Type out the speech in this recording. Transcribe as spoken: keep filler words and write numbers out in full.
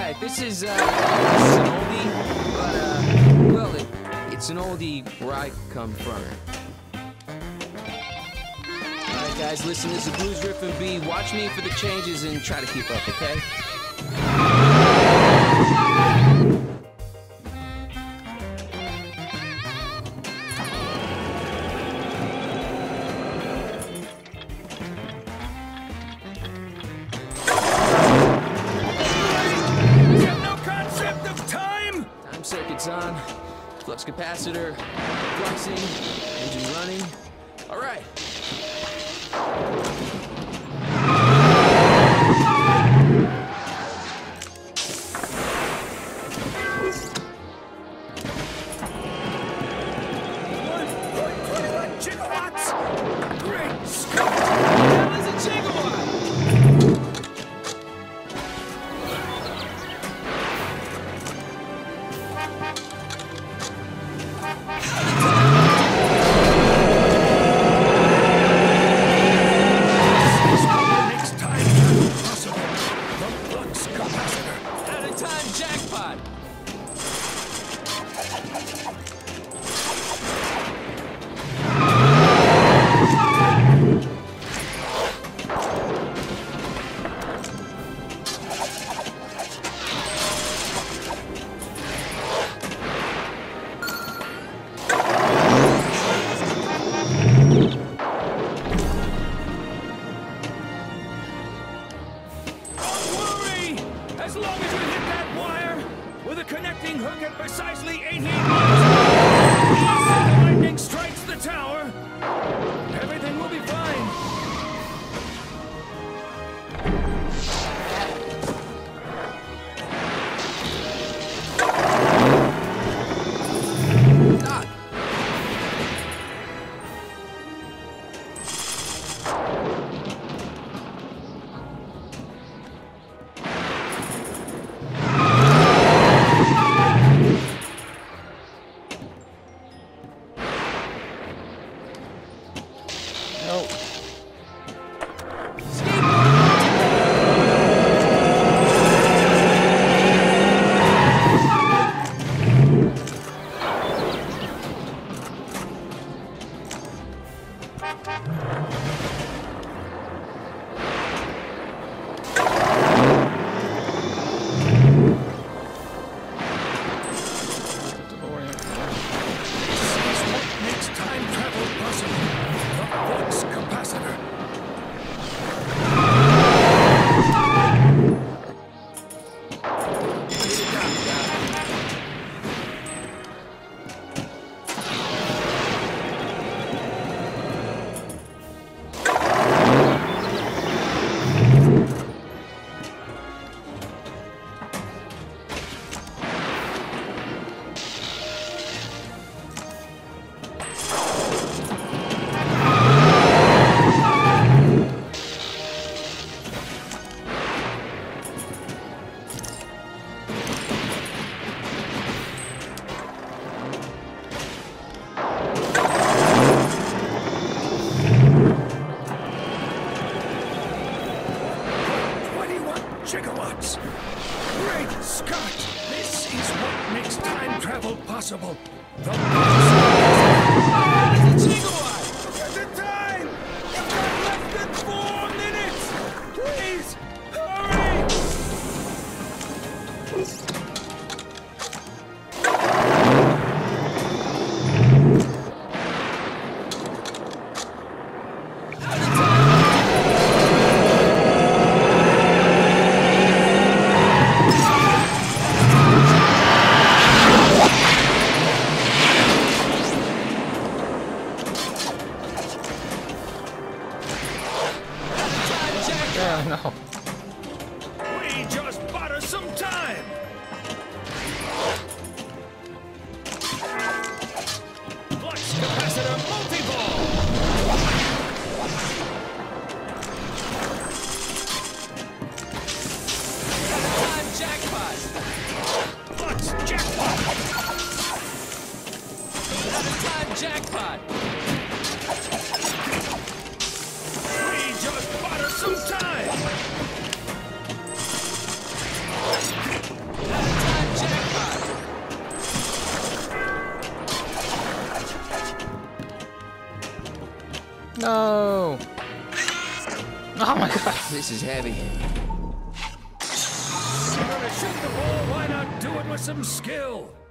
Alright, this is, uh, this is an oldie, but, uh, well, it, it's an oldie where I come from. Alright guys, listen, this is Blues Riff and B. Watch me for the changes and try to keep up, okay? Circuits on, flux capacitor, fluxing, engine running. All right. one point two one gigawatts! Great Scott! That was a gigawatt! Jackpot! As long as we hit that wire with a connecting hook at precisely eighty-eight miles an hour, and the lightning strikes the tower, everything will be fine. Doc. No. Makes time travel possible. The flux capacitor. Gigawatts! Great Scott! This is what makes time travel possible. The It's a gigawatt! Look at the time! You've got less than four minutes! Please, hurry! This is heavy. You're gonna shoot the ball, why not do it with some skill?